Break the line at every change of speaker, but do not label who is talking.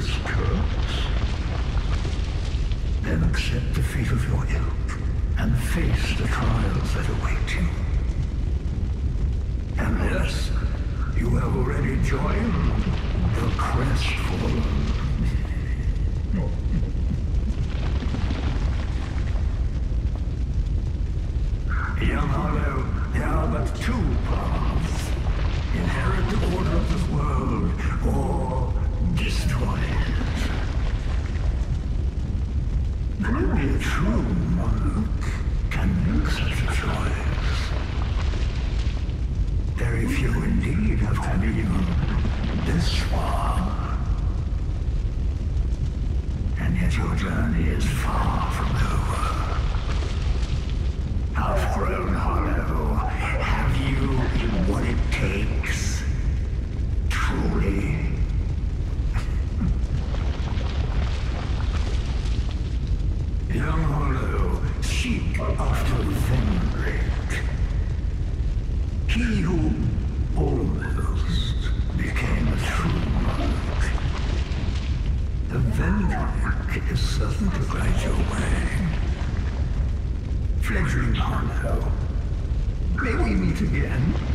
this curse? Then accept the fate of your ilk and face the trials that await you. And yes, you have already joined the Crestfallen. Young Harlow, there are but two paths. Inherit the order of this world, or destroy it. Only a true monarch can make such a choice. Very few indeed have come even this far. And yet your journey is far from over. Outgrown Hollow, have you what it takes? Truly? Young Hollow, seek after Vendrick. He who almost became a true monk. The Vendrick is certain to guide your way. Fledgling Hollow, may we meet again?